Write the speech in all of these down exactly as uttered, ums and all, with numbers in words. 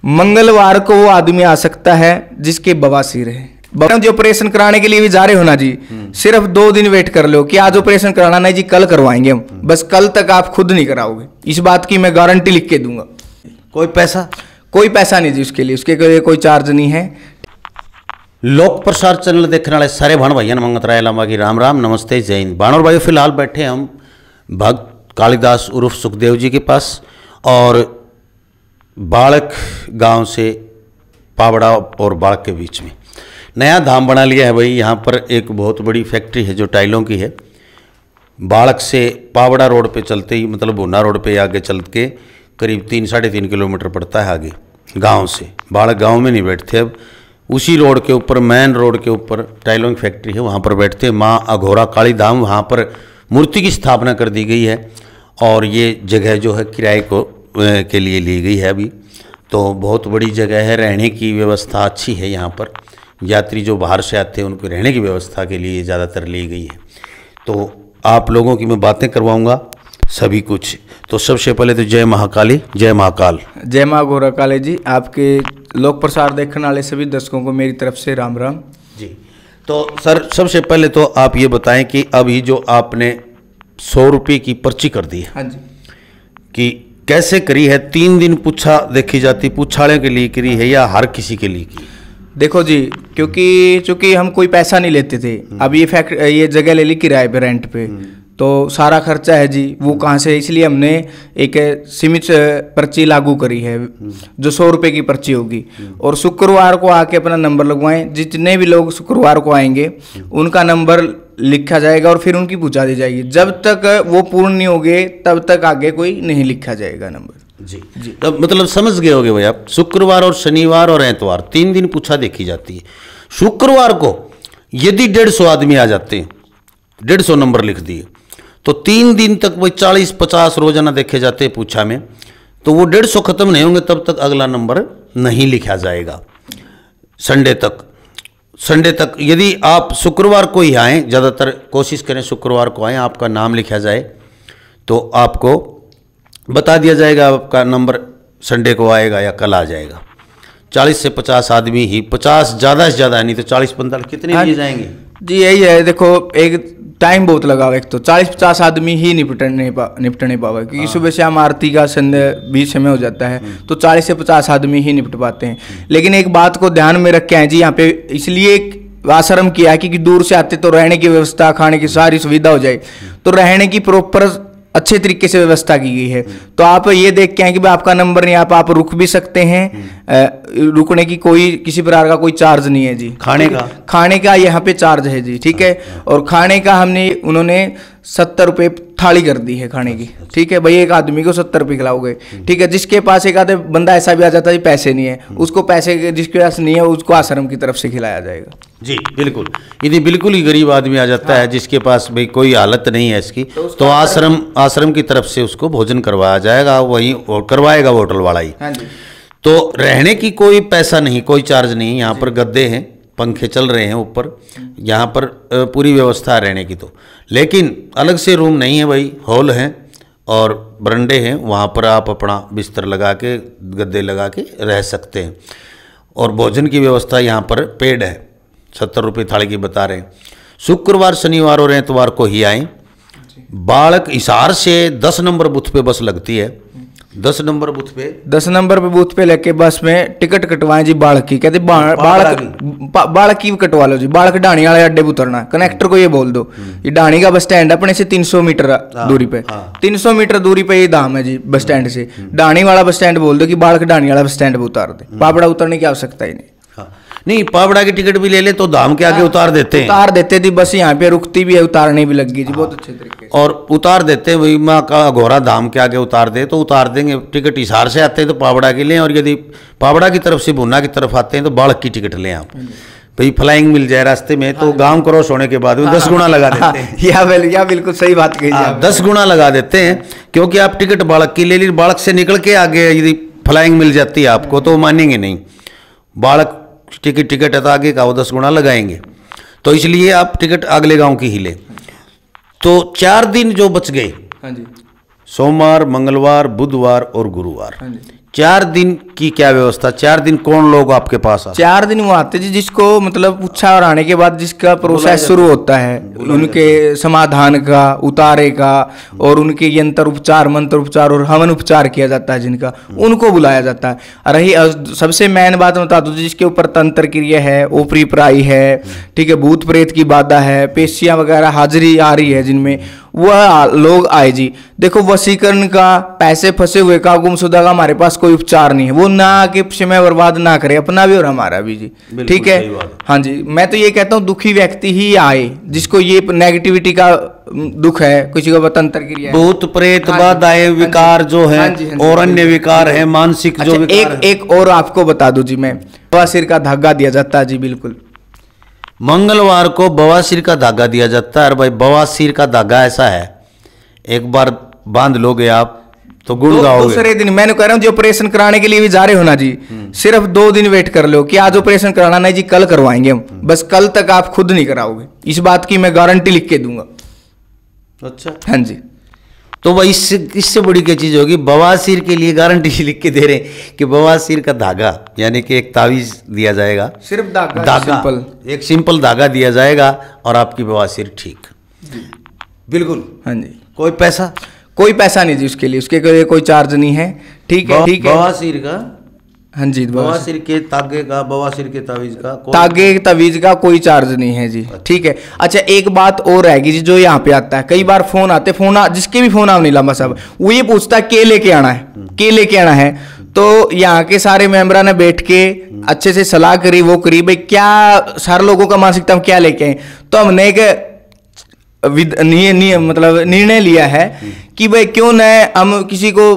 मंगलवार को वो आदमी आ सकता है जिसके बवासीर है। जो ऑपरेशन कराने के लिए भी जा रहे हो ना जी, सिर्फ दो दिन वेट कर लो कि आज ऑपरेशन कराना नहीं जी, कल करवाएंगे हम, बस कल तक आप खुद नहीं कराओगे, इस बात की मैं गारंटी लिख के दूंगा। कोई पैसा कोई पैसा नहीं जी उसके लिए, उसके लिए कोई चार्ज नहीं है। लोक प्रसार चैनल देखने वाले सारे भाण भाइयों मंगत राय लामा की राम राम नमस्ते जय हिंद। भाणोर भाई फिलहाल बैठे हम भक्त कालिदास उर्फ सुखदेव जी के पास और बालक गांव से पावड़ा और बालक के बीच में नया धाम बना लिया है भाई। यहाँ पर एक बहुत बड़ी फैक्ट्री है जो टाइलों की है। बालक से पावड़ा रोड पे चलते ही मतलब भुना रोड पे आगे चल के करीब तीन साढ़े तीन किलोमीटर पड़ता है आगे गांव से। बालक गांव में नहीं बैठते, अब उसी रोड के ऊपर मेन रोड के ऊपर टाइलों की फैक्ट्री है, वहाँ पर बैठते हैं। माँ अघोरा काली धाम वहाँ पर मूर्ति की स्थापना कर दी गई है और ये जगह जो है किराए को के लिए ली गई है अभी। तो बहुत बड़ी जगह है, रहने की व्यवस्था अच्छी है यहाँ पर। यात्री जो बाहर से आते हैं उनको रहने की व्यवस्था के लिए ज़्यादातर ली गई है। तो आप लोगों की मैं बातें करवाऊँगा सभी कुछ। तो सबसे पहले तो जय महाकाली, जय महाकाल, जय माँ घोरा काली जी। आपके लोक प्रसार देखने वाले सभी दर्शकों को मेरी तरफ से राम राम जी। तो सर सबसे पहले तो आप ये बताएं कि अभी जो आपने सौ रुपये की पर्ची कर दी है, हाँ जी, कि कैसे करी है? तीन दिन पूछा देखी जाती, पूछाड़े के लिए करी है या हर किसी के लिए की? देखो जी, क्योंकि चूंकि हम कोई पैसा नहीं लेते थे, अब ये फैक्ट ये जगह ले ली किराए पे, रेंट पे, तो सारा खर्चा है जी वो कहाँ से, इसलिए हमने एक सीमित पर्ची लागू करी है जो सौ रुपये की पर्ची होगी। और शुक्रवार को आके अपना नंबर लगवाएं। जितने भी लोग शुक्रवार को आएंगे उनका नंबर लिखा जाएगा और फिर उनकी पूछा दी जाएगी। जब तक वो पूर्ण नहीं होंगे तब तक आगे कोई नहीं लिखा जाएगा नंबर। जी जी। तो मतलब समझ गए होगे भाई आप, शुक्रवार और शनिवार और एतवार तीन दिन पूछा देखी जाती है। शुक्रवार को यदि डेढ़ सौ आदमी आ जाते हैं, डेढ़ सौ नंबर लिख दिए, तो तीन दिन तक वही चालीस पचास रोजाना देखे जाते हैं पूछा में, तो वो डेढ़ सौ खत्म नहीं होंगे तब तक अगला नंबर नहीं लिखा जाएगा। संडे तक संडे तक यदि आप शुक्रवार को ही आएँ, ज़्यादातर कोशिश करें शुक्रवार को आएँ, आपका नाम लिखा जाए तो आपको बता दिया जाएगा आपका नंबर संडे को आएगा या कल आ जाएगा। चालीस से पचास आदमी ही, पचास ज़्यादा से ज़्यादा नहीं तो चालीस पैंतालीस कितने लिए जाएंगे जी? यही है, देखो एक टाइम बहुत लगा हुआ, एक तो चालीस पचास आदमी ही निपटने पा निपटने पावा, क्योंकि सुबह शाम आरती का संध्या बीच समय हो जाता है, तो चालीस से पचास आदमी ही निपट पाते हैं। लेकिन एक बात को ध्यान में रख के आए जी, यहाँ पे इसलिए एक आश्रम किया है कि दूर से आते तो रहने की व्यवस्था, खाने की सारी सुविधा हो जाए, तो रहने की प्रॉपर अच्छे तरीके से व्यवस्था की गई है। तो आप ये देख के आए कि भाई आपका नंबर नहीं, आप आप रुक भी सकते हैं, रुकने की कोई किसी प्रकार का कोई चार्ज नहीं है जी। खाने का खाने का यहाँ पे चार्ज है जी, ठीक है। और खाने का हमने उन्होंने सत्तर रुपये थाली कर दी है खाने की, ठीक है भाई। एक आदमी को सत्तर रुपये खिलाओगे, ठीक है। जिसके पास एक आधे बंदा ऐसा भी आ जाता है पैसे नहीं है, उसको पैसे जिसके पास नहीं है उसको आश्रम की तरफ से खिलाया जाएगा जी। बिल्कुल, यदि बिल्कुल ही गरीब आदमी आ जाता हाँ। है जिसके पास भाई कोई हालत नहीं है इसकी, तो, तो आश्रम आश्रम की तरफ से उसको भोजन करवाया जाएगा, वही करवाएगा होटल वाला ही। हाँ जी। तो रहने की कोई पैसा नहीं, कोई चार्ज नहीं। यहाँ पर गद्दे हैं, पंखे चल रहे हैं ऊपर, यहाँ पर पूरी व्यवस्था है रहने की। तो लेकिन अलग से रूम नहीं है भाई, हॉल है और बरंडे हैं, वहाँ पर आप अपना बिस्तर लगा के गद्दे लगा के रह सकते हैं। और भोजन की व्यवस्था यहाँ पर पेड है, सत्तर रुपये थाली की बता रहे हैं। शुक्रवार शनिवार और एतवार को ही आएँ। बालक हिसार से दस नंबर बूथ पे बस लगती है, दस नंबर बूथ पे दस नंबर पे बूथ पे लेके बस में टिकट कटवाएं जी बालक की। कहते बालक बालक की कटवा लो जी, बालक ढाणी वाले अड्डे पे उतरना। कनेक्टर को ये बोल दो ये ढाणी का बस स्टैंड अपने से तीन सौ मीटर दूरी पे, तीन सौ मीटर दूरी पे ये धाम है जी बस स्टैंड से। ढाणी वाला बस स्टैंड बोल दो कि बालक ढाणी वाला बस स्टैंड पे उतार दे, पापड़ा उतरने की आवश्यकता ही नहीं। नहीं, पावड़ा की टिकट भी ले ले तो धाम के आगे उतार देते हैं, उतार देते थी बस, यहाँ पे रुकती भी है, उतारने भी लग गई जी बहुत अच्छे तरीके से। और उतार देते हैं वही माँ का घोड़ा धाम के आगे उतार दे तो उतार देंगे। टिकट हिसार से आते हैं तो पावड़ा के लें, और यदि पावड़ा की तरफ से भुना की तरफ आते हैं तो बालक की टिकट लें आप। भाई फ्लाइंग मिल जाए रास्ते में तो गांव क्रॉस होने के बाद दस गुना लगा देते हैं। या बिल्कुल सही बात कही, दस गुना लगा देते हैं, क्योंकि आप टिकट बालक की ले ली, बालक से निकल के आगे यदि फ्लाइंग मिल जाती है आपको तो मानेंगे नहीं। बालक टिकट टिकट है तो आगे का वो दस गुना लगाएंगे, तो इसलिए आप टिकट अगले गांव की ही ले। तो चार दिन जो बच गए, हाँ जी, सोमवार, मंगलवार, बुधवार और गुरुवार, चार दिन की क्या व्यवस्था, चार दिन कौन लोग आपके पास आते? चार दिन वो आते जी, जिसको मतलब पूछा और आने के बाद जिसका प्रोसेस शुरू होता है उनके समाधान का, उतारे का, और उनके यंत्र उपचार, मंत्र उपचार और हवन उपचार किया जाता है जिनका, उनको बुलाया जाता है। और रही सबसे मेन बात बता दूं, जिसके ऊपर तंत्र क्रिया है, ओपरी पराई है, ठीक है, भूत प्रेत की बाधा है, पेशियां वगैरह हाजिरी आ रही है जिनमें, वह लोग आए जी। देखो वशीकरण का, पैसे फंसे हुए का, गुमशुदा का हमारे पास कोई उपचार नहीं है, वो ना आके समय बर्बाद ना करे, अपना भी और हमारा भी जी, ठीक है। हाँ जी, मैं तो ये कहता हूँ दुखी व्यक्ति ही आए, जिसको ये नेगेटिविटी का दुख है, किसी को तंत्र क्रिया, भूत प्रेत बाधाएं, विकार जो है और अन्य विकार है, मानसिक जो विकार एक एक और आपको बता दूं जी, मैं बवासीर का धागा दिया जाता है जी, बिल्कुल मंगलवार को बवासीर का धागा दिया जाता है। और भाई बवासीर का धागा ऐसा है, एक बार बांध लोगे आप तो गुड़ गाओगे। दूसरे दिन मैंने कह रहा हूँ, जो ऑपरेशन कराने के लिए भी जा रहे हो ना जी, सिर्फ दो दिन वेट कर लो कि आज ऑपरेशन कराना नहीं जी, कल करवाएंगे हम, बस कल तक आप खुद नहीं कराओगे, इस बात की मैं गारंटी लिख के दूंगा। अच्छा, हाँ जी। तो भाई इससे इससे बड़ी क्या चीज होगी, बवासीर के लिए गारंटी लिख के दे रहे हैं कि बवासीर का धागा, यानी कि एक तावीज दिया जाएगा, सिर्फ धागा, धागा सिंपल, एक सिंपल धागा दिया जाएगा और आपकी बवासीर ठीक। बिल्कुल। हाँ जी। कोई पैसा कोई पैसा नहीं जी उसके लिए, उसके लिए कोई चार्ज नहीं है, ठीक है, ठीक है। बवासीर का, हाँ जी, बवासीर के तागे का, बवासीर के तावीज का, तागे तवीज का कोई चार्ज नहीं है जी, ठीक है। अच्छा, एक बात और रहेगी जी, जो यहाँ पे आता है, कई बार फोन आते, फोन आ, जिसके भी फोन आओ नीलांबा साहब, वो ये पूछता है के लेके आना है, के लेके आना है, तो यहाँ के सारे मेंबरा ने बैठ के अच्छे से सलाह करी, वो करी, भाई क्या सारे लोगों का मानसिकता हम क्या लेके आए, तो हमने एक निय, निय, मतलब निर्णय लिया है कि भाई क्यों न हम किसी को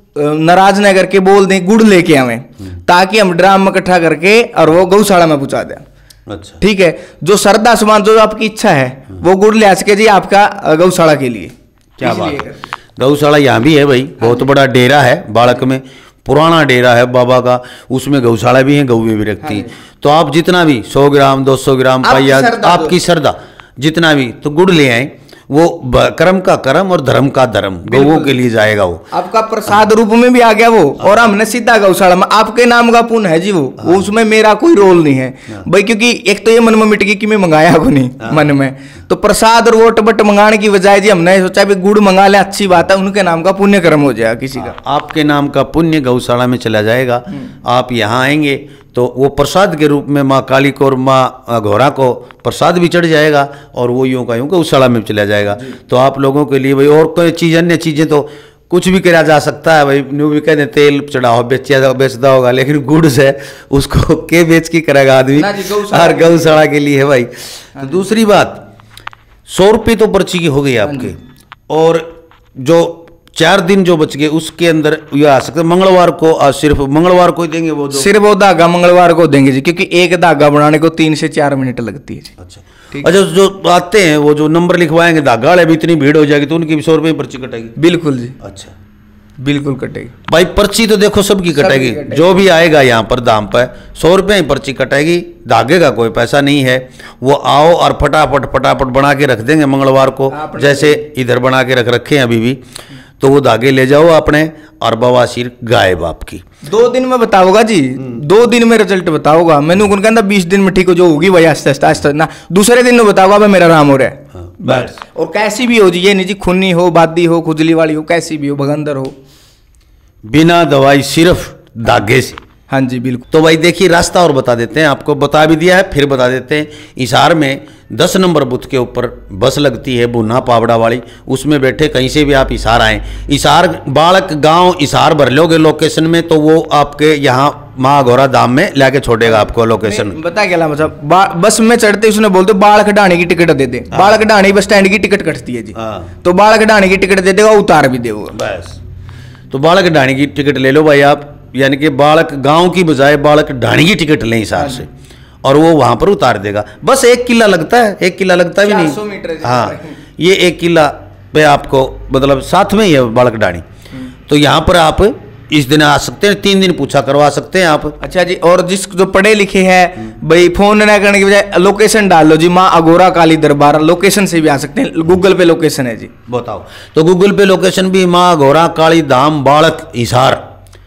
नाराज न करके बोल दें गुड़ लेके आवे, ताकि हम ड्राम में इकट्ठा करके और वो गौशाला में पहुंचा दें। अच्छा, ठीक है, जो श्रद्धा समान जो आपकी इच्छा है वो गुड़ ले आ सके जी आपका गौशाला के लिए। क्या बात है। गौशाला यहाँ भी है भाई, बहुत बड़ा डेरा है बालक में, पुराना डेरा है बाबा का, उसमें गौशाला भी है, गौएं भी रखती है। तो आप जितना भी सौ ग्राम दो सौ ग्राम पाइया, आपकी श्रद्धा जितना भी, तो गुड़ ले आए, वो कर्म का कर्म और धर्म का धर्म, गौओं के लिए जाएगा, वो आपका प्रसाद रूप में भी आ गया वो, और हमने सीधा गौशाला में आपके नाम का पुण्य है जी वो, वो उसमें मेरा कोई रोल नहीं है भाई, क्योंकि एक तो ये मन में मिट गई कि मैं मंगाया को नहीं मन में, तो प्रसाद और वोट बट मंगाने की बजाय जी हमने सोचा भी गुड़ मंगा ले, अच्छी बात है, उनके नाम का पुण्य कर्म हो जाएगा किसी का, आपके नाम का पुण्य गौशाला में चला जाएगा। आप यहाँ आएंगे तो वो प्रसाद के रूप में माँ काली को और माँ घोड़ा को प्रसाद भी चढ़ जाएगा, और वो यूँ का यूँ गौशाला में चला जाएगा। तो आप लोगों के लिए भाई और कोई चीज़, अन्य चीज़ें तो कुछ भी करा जा सकता है भाई, न्यू भी कहते तेल चढ़ाओ बेचा बेचता होगा, लेकिन गुड़ से उसको के बेच के करेगा आदमी, हर गौशाला के लिए है भाई। तो दूसरी बात, सौ रुपये तो पर्ची की हो गई आपके, और जो चार दिन जो बच गए उसके अंदर ये आ सकते, मंगलवार को आ, सिर्फ मंगलवार को ही देंगे वो, सिर्फ वो धागा मंगलवार को देंगे जी, क्योंकि एक धागा बनाने को तीन से चार मिनट लगती है जी। अच्छा, अच्छा, जो आते हैं वो जो नंबर लिखवाएंगे धागा वाले भी, इतनी भीड़ हो जाएगी तो उनकी भी सौ रुपये पर्ची कटेगी? बिल्कुल जी। अच्छा, बिल्कुल कटेगी भाई, पर्ची तो देखो सबकी कटेगी, जो भी आएगा यहाँ पर दाम पर सौ रुपये ही पर्ची कटेगी, धागे का कोई पैसा नहीं है। वो आओ और फटाफट फटाफट बना के रख देंगे मंगलवार को, जैसे इधर बना के रख रखे हैं अभी भी, तो वो धागे ले जाओ अपने, और बवासीर गायब आपकी। दो दिन में बताओगा जी, दो दिन में रिजल्ट बताओगा, मैंने उनको कहता बीस दिन में ठीक हो जो होगी भाई, आस्ते आस्ते आस्ते ना, दूसरे दिन में बताओगा भाई मेरा राम हो रहा है। हाँ, बस। और कैसी भी हो जी, ये नहीं जी खूनी हो, बादी हो, खुजली वाली हो, कैसी भी हो, भगंदर हो, बिना दवाई सिर्फ धागे से। हाँ जी बिल्कुल। तो भाई देखिए रास्ता और बता देते हैं, आपको बता भी दिया है फिर बता देते हैं। हिसार में दस नंबर बूथ के ऊपर बस लगती है बुन्ना पावड़ा वाली, उसमें बैठे कहीं से भी आप हिसार आएँ, हिसार बालक गांव हिसार भर लोगे लोकेशन में, तो वो आपके यहाँ माँ घोड़ा धाम में लाके छोड़ेगा आपको लोकेशन। बता क्या मतलब, बस में चढ़ते उसने बोलते बाल कटाने की टिकट दे दे, बाल कटाने बस स्टैंड की टिकट कटती है जी, तो बाल कटाने की टिकट दे देगा, उतार भी देगा बस। तो बालक ढाणी की टिकट ले लो भाई आप, यानी कि बालक गांव की बजाय बालक ढाणी की टिकट लें हिसार से, और वो वहां पर उतार देगा। बस एक किला लगता है, एक किला लगता भी नहीं, हाँ, ये एक किला पे आपको मतलब साथ में ही है बालक ढाणी। तो यहाँ पर आप इस दिन आ सकते हैं, तीन दिन पूछा करवा सकते हैं आप। अच्छा जी, और जिस जो पढ़े लिखे हैं भाई, फोन न करने की बजाय लोकेशन डाल लो जी, माँ अगोरा काली दरबार, लोकेशन से भी आ सकते हैं, गूगल पे लोकेशन है जी। बताओ, तो गूगल पे लोकेशन भी माँ अगोरा काली धाम बालक हिसार,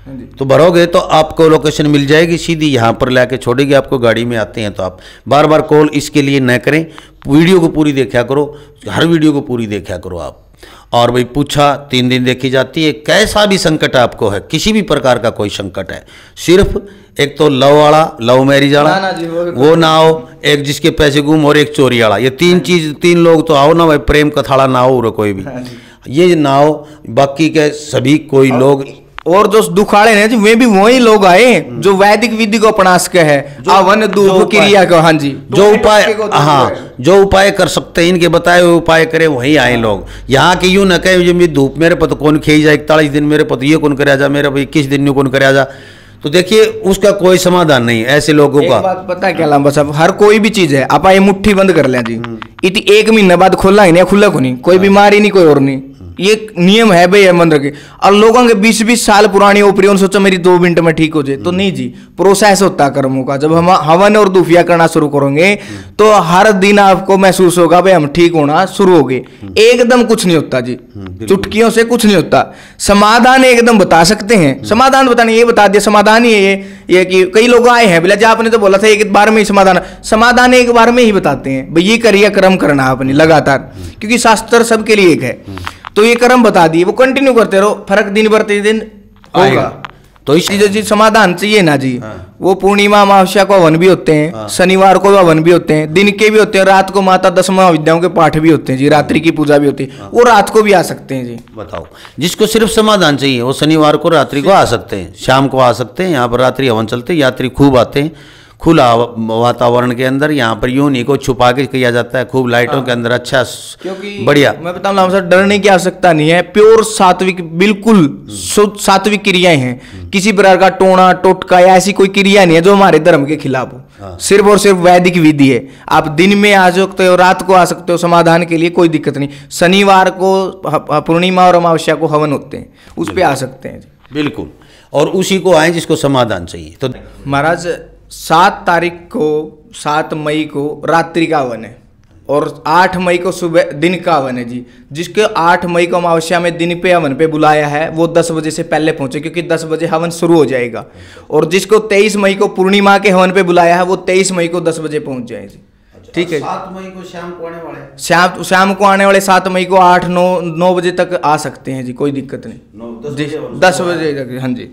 तो भरोगे तो आपको लोकेशन मिल जाएगी, सीधी यहाँ पर लाके छोड़ेगी आपको, गाड़ी में आते हैं तो आप बार बार कॉल इसके लिए न करें, वीडियो को पूरी देखा करो, हर वीडियो को पूरी देखा करो आप। और भाई पूछा तीन दिन देखी जाती है, कैसा भी संकट आपको है, किसी भी प्रकार का कोई संकट है, सिर्फ एक तो लव वाला, लव मैरिज वाला ना, ना जी, वो, वो ना हो, एक जिसके पैसे गुम और एक चोरी वाला, ये तीन चीज, तीन लोग तो आओ ना भाई, प्रेम कथाड़ा ना हो कोई भी, ये ना हो, बाकी के सभी कोई लोग। और जो दुखाड़े हैं जी, वे भी वही लोग आए जो वैदिक विधि को अपना सके है, अवन धूप क्रिया को, हाँ जी, जो उपाय, हाँ जो उपाय कर सकते हैं, इनके बताए हुए उपाय करें वही आए लोग। यहाँ के यूं न कहे धूप मेरे पत कौन खेई जा, इकतालीस दिन मेरे पत ये कौन करे जा, मेरे भाई इक्कीस दिन कौन करे जा, तो देखिए उसका कोई समाधान नहीं ऐसे लोगों का। एक बात पता है क्या लांबा साहब, हर कोई भी चीज है आप ये मुट्ठी बंद कर लें जी, इतनी एक महीने बाद खोला ही नहीं, खुला को नहीं, कोई बीमारी नहीं, कोई और नहीं, ये नियम है भाई, मन रखे। और लोगों के बीस बीस साल पुरानी ओपरी सोचो मेरी दो मिनट में ठीक हो जाए, तो नहीं जी, प्रोसेस होता है कर्मों का। जब हम हवन और दूफिया करना शुरू करेंगे तो हर दिन आपको महसूस होगा भाई हम ठीक होना शुरू हो गए। एकदम कुछ नहीं होता जी, चुटकियों से कुछ नहीं होता। समाधान एकदम बता सकते हैं, समाधान बताने ये बता दिया, समाधान ही है ये ये कि कई लोग आए हैं बोला जी आपने तो बोला था एक बार में ही समाधान, समाधान एक बार में ही बताते हैं भाई, ये करिए कर्म करना आपने लगातार, क्योंकि शास्त्र सबके लिए एक है, तो ये कर्म बता दिए, वो कंटिन्यू करते रहो, फर्क दिन भर दिन होगा। तो इसी जो चीज समाधान चाहिए ना जी, हाँ। वो पूर्णिमा अमावस्या को हवन भी होते हैं, हाँ। शनिवार को हवन भी होते हैं, दिन के भी होते हैं, रात को माता दस महाविद्याओं के पाठ भी होते हैं जी, रात्रि की पूजा भी होती है, हाँ। वो रात को भी आ सकते हैं जी। बताओ, जिसको सिर्फ समाधान चाहिए वो शनिवार को रात्रि को आ सकते हैं, शाम को आ सकते हैं, यहाँ पर रात्रि हवन चलते हैं, यात्री खूब आते हैं, खुला वातावरण के अंदर, यहाँ पर यूं नहीं को छुपा के किया जाता है, खूब लाइटों हाँ। के अंदर, अच्छा बढ़िया। मैं बताऊँ सर, डरने की आवश्यकता नहीं है, प्योर सात्विक, बिल्कुल शुद्ध सात्विक क्रियाएं हैं, किसी प्रकार का टोना टोटका या ऐसी कोई क्रिया नहीं है जो हमारे धर्म के खिलाफ हो, हाँ। सिर्फ और सिर्फ वैदिक विधि है। आप दिन में आ सकते हो, रात को आ सकते हो, समाधान के लिए कोई दिक्कत नहीं। शनिवार को पूर्णिमा और अमावस्या को हवन होते हैं, उस पर आ सकते हैं बिल्कुल, और उसी को आए जिसको समाधान चाहिए। तो महाराज सात तारीख को, सात मई को रात्रि का हवन है, और आठ मई को सुबह दिन का हवन है जी। जिसके आठ मई को अमावस्या में दिन पे हवन पे बुलाया है वो दस बजे से पहले पहुंचे, क्योंकि दस बजे हवन शुरू हो जाएगा। और जिसको तेईस मई को पूर्णिमा के हवन पे बुलाया है वो तेईस मई को दस बजे पहुंच जाए जी। ठीक है, सात मई को शाम को आने वाले, शाम शाम को आने वाले सात मई को आठ नौ नौ बजे तक आ सकते हैं जी, कोई दिक्कत नहीं। दस बजे तक, हाँ जी,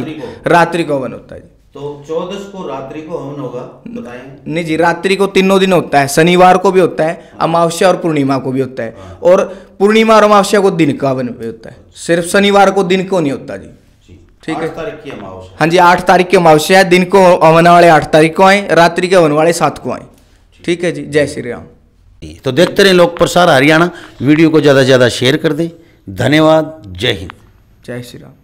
रात्रि को हवन होता है जी। तो चौदह को रात्रि को हवन होगा, बताएं? नहीं जी, रात्रि को तीनों दिन होता है, शनिवार को भी होता है, अमावस्या और पूर्णिमा को भी होता है, और पूर्णिमा और अमावस्या को दिन का हवन भी होता है, सिर्फ शनिवार को दिन को नहीं होता जी। ठीक है, तारीख की अमावस्या, हाँ जी, आठ तारीख की अमावस्या है, दिन को हवन वाले आठ तारीख को आए, रात्रि के हवन वाले सात को आए। ठीक है जी, जय श्री राम। तो देखते रहे लोक प्रसार हरियाणा, वीडियो को ज़्यादा से ज़्यादा शेयर कर दें। धन्यवाद, जय हिंद, जय श्री राम।